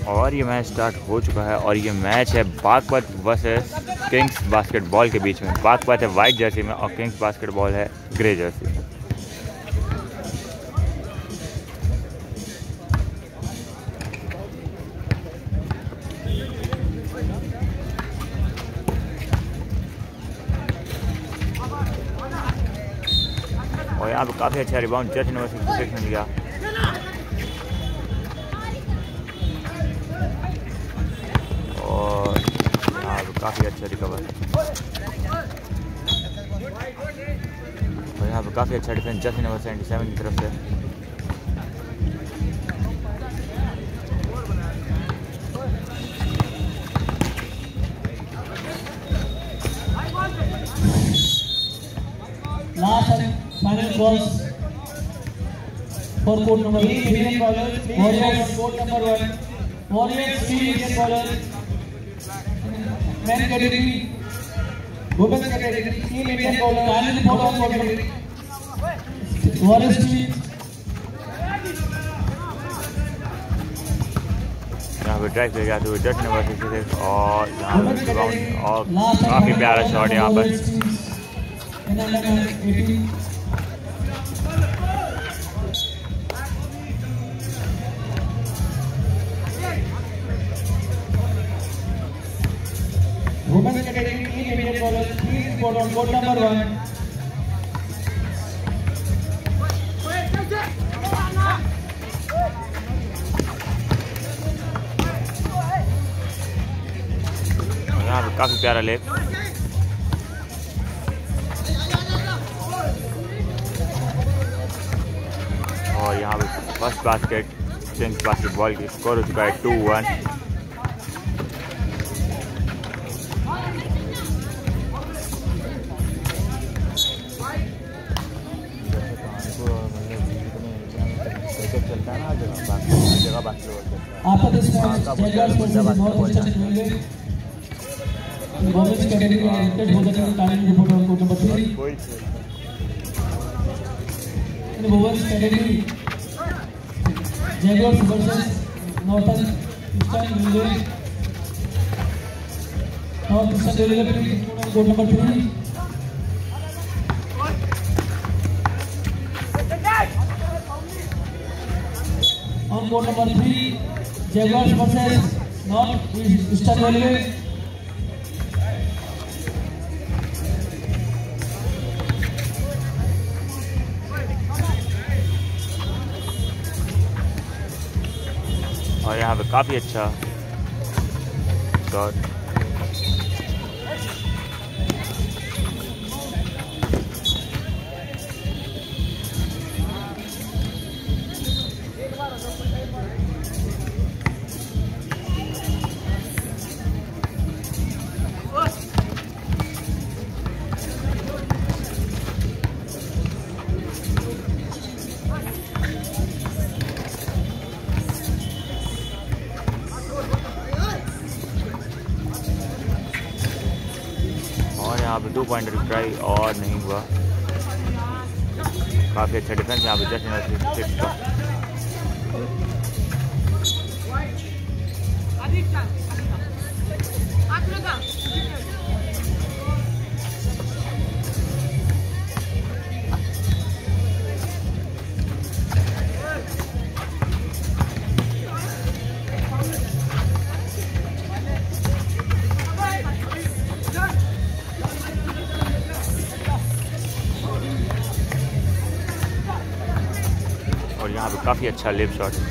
और ये match start हो चुका है और ये मैच है बागपत वर्सेस किंग्स बास्केटबॉल के बीच में। बागपत है वाइट जर्सी में और किंग्स बास्केटबॉल है ग्रे जर्सी में। और यहाँ पे काफ़ी अच्छा रिबाउंड जर्सी नंबर 66 ने लिया। और यहाँ पे काफ़ी अच्छा रिकवर और यहाँ पे काफ़ी अच्छा डिफेंस जर्सी नंबर 77 की तरफ से। Last and final balls for court number 3 Indian bowlers. Warriors court number 1. Warriors 3 Indian bowlers. Men category, women's category, 3 Indian bowlers. Final ball on category. Warriors team. यहाँ पे ड्राइव किया तो Jersey number 66 और यहाँ पे रिबाउंड और काफ़ी प्यारा शॉट यहाँ पर। Women's category, 3 Indian bowlers, 3 is bowled on court number 1. यहाँ पे काफ़ी प्यारा लेग और यहाँ पे फर्स्ट बास्केट किंग्स बास्केटबॉल की स्कोर हो चुका है 2-1। After this match, Jaguars versus Northeastern Railway. The women's category entered for the time report on court number 3. In the women's category, Jaguars versus Northeastern Railway. Northeastern Railway on court number 3. On court number 3, Jaguars versus Northeastern Railway. और यहाँ पे काफ़ी अच्छा shot यहाँ पे 2 point try और नहीं हुआ। काफ़ी अच्छा डिफेंस यहाँ पे जर्सी नंबर 66 का। और यहाँ पे काफ़ी अच्छा लिप शॉट है।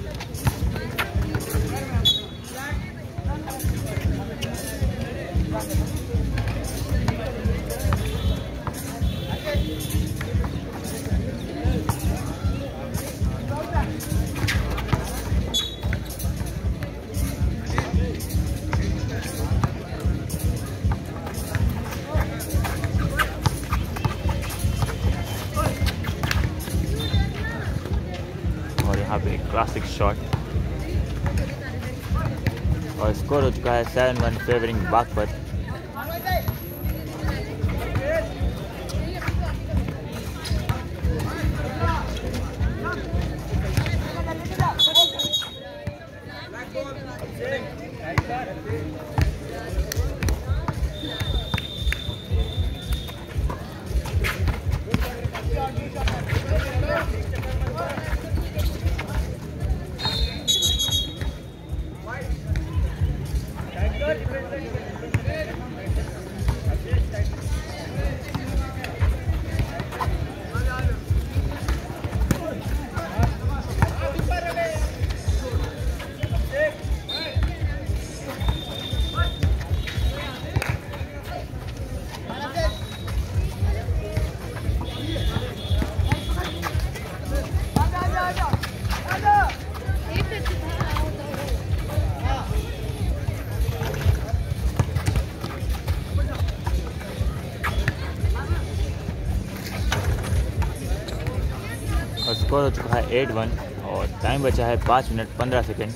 यहाँ पे एक क्लासिक शॉट और स्कोर हो चुका है 7-1 फेवरिंग बागपत। और स्कोर हो चुका है 8-1 और टाइम बचा है 5 मिनट 15 सेकेंड।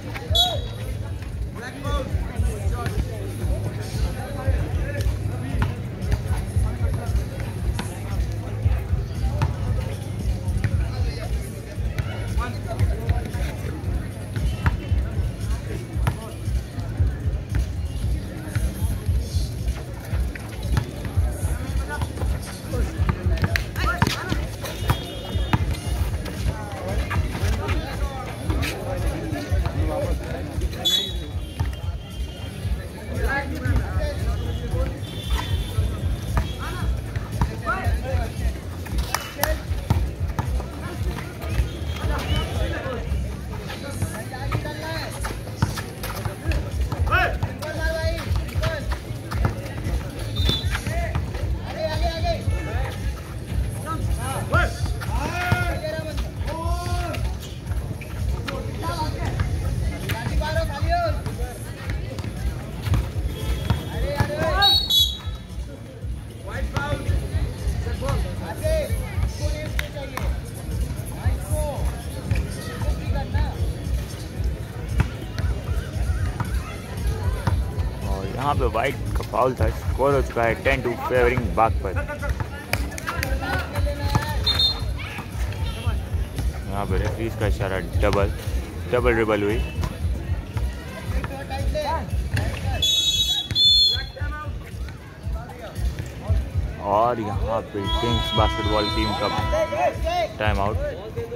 यहाँ पे वाइट का फाउल था। स्कोर हो चुका है 10-2 फेवरिंग बागपत। यहाँ पे रेफरीज का इशारा डबल रिबल हुई। और यहाँ पे किंग्स बास्केटबॉल टीम का टाइम आउट।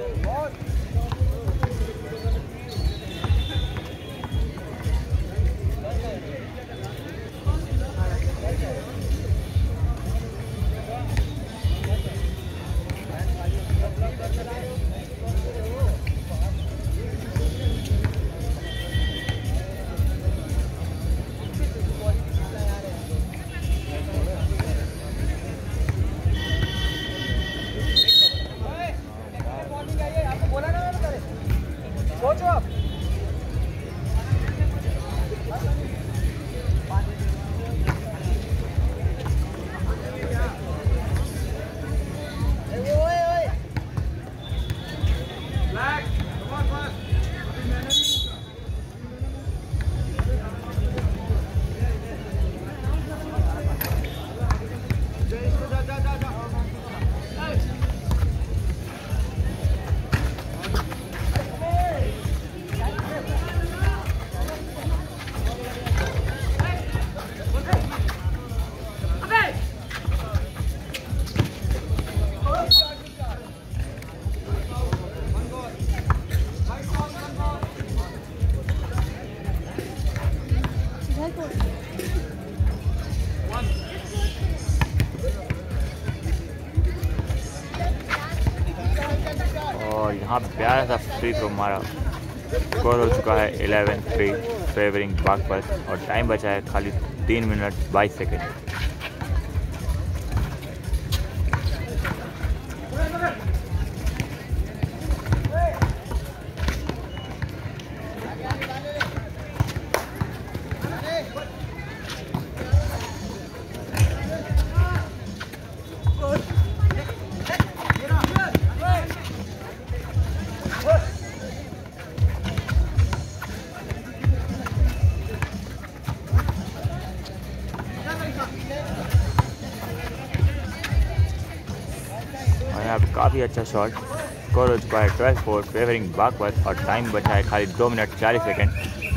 और यहाँ प्यारा सा फ्री थ्रो मारा। स्कोर हो चुका है 11-3 फेवरिंग बागपत और टाइम बचा है खाली 3 मिनट 22 सेकेंड। यहाँ पे काफ़ी अच्छा शॉट। स्कोर हो चुका है 12-4 फेवरिंग बागपत और टाइम बचा है खाली 2 मिनट 40 सेकेंड।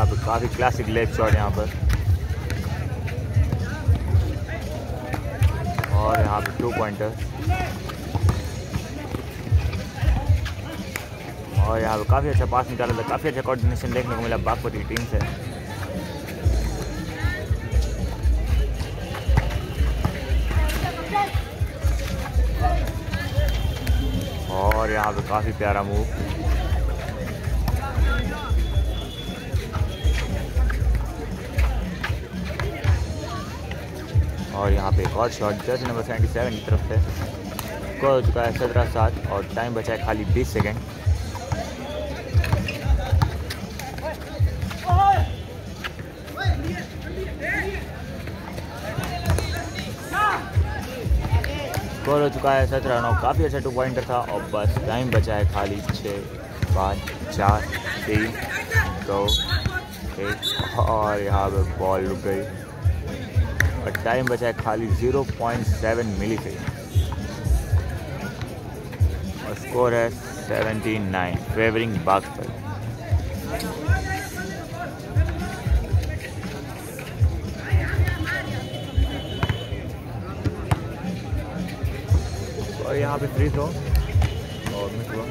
यहाँ पे काफ़ी क्लासिक लेग शॉट यहाँ पर, और यहाँ पे 2 पॉइंटर, और यहाँ पे काफ़ी अच्छा पास निकाला था। काफ़ी अच्छा कोऑर्डिनेशन देखने को मिला बागपत की टीम से। और यहाँ पे काफ़ी प्यारा मूव, और यहाँ पे एक और शॉट जर्सी नंबर 77 की तरफ से। स्कोर हो चुका है 17-7 और टाइम बचा है खाली 20 सेकेंड। स्कोर हो चुका है 17-9। काफ़ी अच्छा 2 पॉइंटर था और बस टाइम बचा है खाली 6, 5, 4, 3, 2, 1 और यहाँ पे बॉल रुक गई और टाइम बचा है खाली 0.7 मिली सेकेंड और स्कोर है 17-9 फेवरिंग बागपत। और यहाँ पे फ्री थ्रो और मिस हुआ,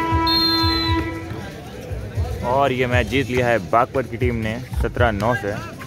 और ये मैच जीत लिया है बागपत की टीम ने 17-9 से।